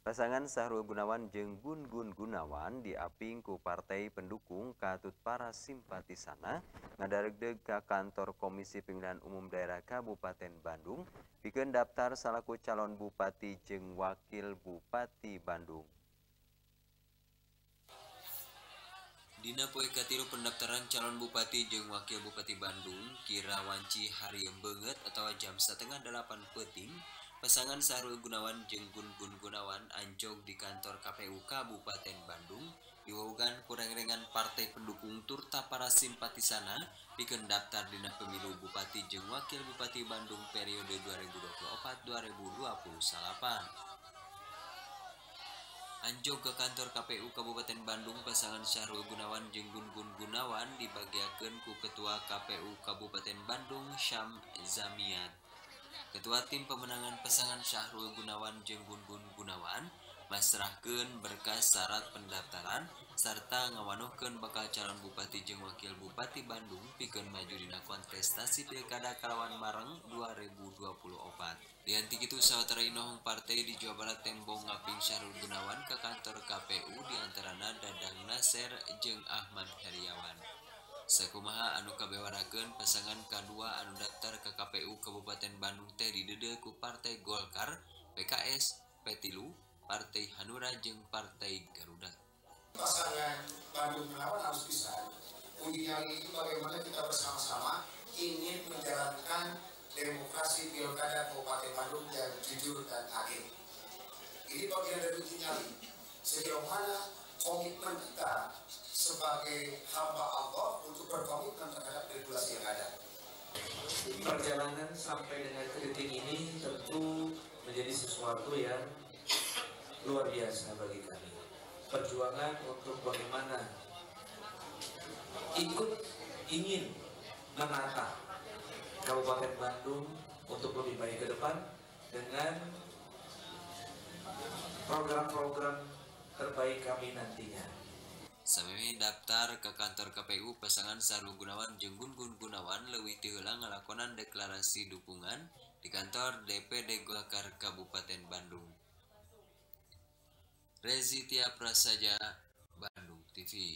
Pasangan Sahrul Gunawan jeung Gun Gun Gunawan diaping ku partai pendukung katut para simpatisana ngadaregdeg ka kantor Komisi Pemilihan Umum Daerah Kabupaten Bandung pikeun daftar salaku calon bupati jeung wakil bupati Bandung. Dina poe katilu pendaftaran calon bupati jeung wakil bupati Bandung kira wanci harieum beungeut atawa jam 7:30 peuting, pasangan Sahrul Gunawan jeung Gun Gun Gunawan anjog di kantor KPU Kabupaten Bandung diweogan ku rengrengan partai pendukung turta para simpatisana pikeun daftar dina pemilu bupati jeung wakil bupati Bandung periode 2024-2028. Anjog ke kantor KPU Kabupaten Bandung, pasangan Sahrul Gunawan jeung Gun Gun Gunawan dibagiakeun ku Ketua KPU Kabupaten Bandung Syam Zamiat. Ketua tim pemenangan pasangan Sahrul Gunawan jeung Gun Gun Gunawan masrahkeun berkas syarat pendaftaran sarta ngawanohkeun bakal calon bupati jeung wakil bupati Bandung pikeun maju dina kontestasi pilkada kalawan Mareng 2024. Lianti kitu sawatara inohong partai di Jawa Barat tembong ngaping Sahrul Gunawan ke kantor KPU diantarana Dadang Nasir jeung Ahmad Heriawan. Sakumaha anu kabewarakeun pasangan kadua anu daftar ke KPU Kabupaten Bandung teh dideudeul ku Partai Golkar, PKS, P3, Partai Hanura jeung Partai Garuda. Pasangan Bandung Gunawan harus bisa uji nyali itu bagaimana kita bersama-sama ingin menjalankan demokrasi pilkada Kabupaten Bandung yang jujur dan adil. Ini bagian dari uji nyali sejauh mana komitmen kita sebagai hamba Allah untuk berkomitmen terhadap regulasi yang ada. Perjalanan sampai dengan detik ini tentu menjadi sesuatu yang luar biasa bagi kami. Perjuangan untuk bagaimana ingin menata Kabupaten Bandung untuk lebih baik ke depan dengan program-program terbaik kami nantinya. Samemi daftar ke kantor KPU, pasangan Sahrul Gunawan jeung Gun Gun Gunawan leuwih ti heula ngalakonan deklarasi dukungan di kantor DPD Golkar Kabupaten Bandung. Rezi Tia Prasaja, Bandung TV.